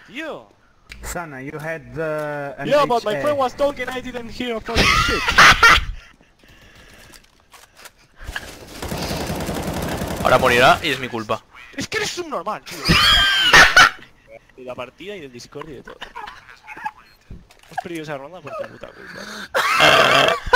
tío. Sana, you had an Yeah, but my HA. friend was talking, I didn't hear a fucking shit. Ahora morirá y es mi culpa. Es que eres un normal, tío. De la partida y del Discord y de todo. Has perdido esa ronda por tu puta culpa.